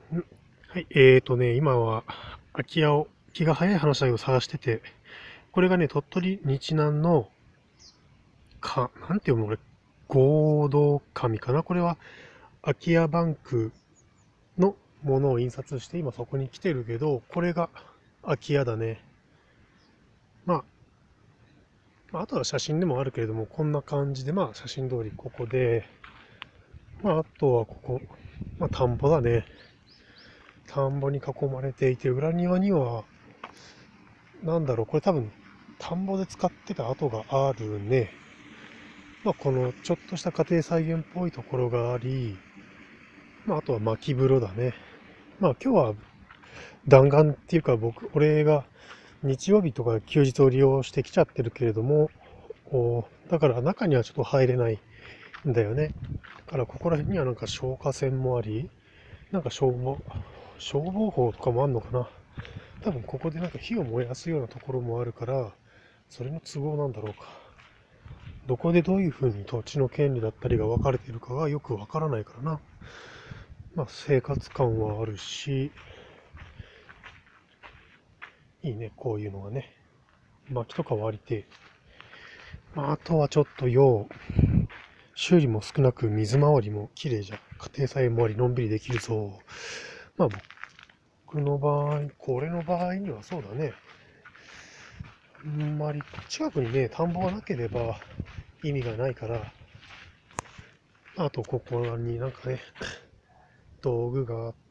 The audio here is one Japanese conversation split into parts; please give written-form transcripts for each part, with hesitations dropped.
はい、今は空き家を、気が早い話を探してて、これがね、鳥取日南の、なんて読むのこれ、合同紙かなこれは空き家バンクのものを印刷して、今そこに来てるけど、これが空き家だね。まあ、あとは写真でもあるけれども、こんな感じで、まあ写真通りここで、あとはここ、田んぼだね。田んぼに囲まれていて、裏庭には、これ多分、田んぼで使ってた跡があるね。このちょっとした家庭菜園っぽいところがあり、あとは薪風呂だね。今日は弾丸っていうか俺が日曜日とか休日を利用してきちゃってるけれども、だから中にはちょっと入れないんだよね。だからここら辺にはなんか消火栓もあり、なんか消防法とかもあんのかな。多分ここでなんか火を燃やすようなところもあるから、それの都合なんだろうか。どこでどういうふうに土地の権利だったりが分かれているかがよく分からないからな。生活感はあるし、いいね、こういうのがね。薪とか割りて。あとはちょっと修理も少なく水回りも綺麗じゃん。家庭菜園もありのんびりできるぞ。まあ僕の場合、これの場合にはそうだね。あんまり近くにね、田んぼがなければ意味がないから、あとここになんかね、道具があって、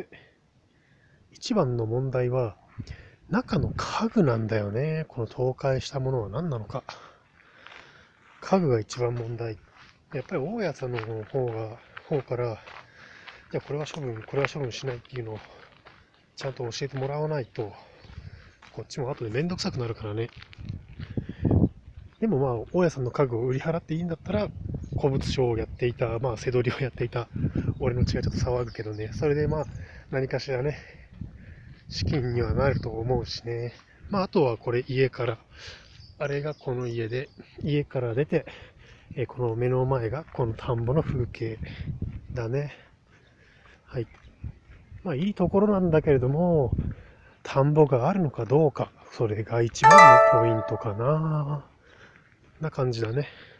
一番の問題は中の家具なんだよね。この倒壊したものは何なのか。家具が一番問題。やっぱり大家さんの方から、じゃあこれは処分、これは処分しないっていうのをちゃんと教えてもらわないと、こっちも後でめんどくさくなるからね。でも大家さんの家具を売り払っていいんだったら、古物商をやっていた、背取りをやっていた、俺の血がちょっと騒ぐけどね。それで何かしらね、資金にはなると思うしね。あとはこれ家から、あれがこの家で、家から出て、この目の前がこの田んぼの風景だね。はい。いいところなんだけれども、田んぼがあるのかどうか、それが一番のポイントかな。な感じだね。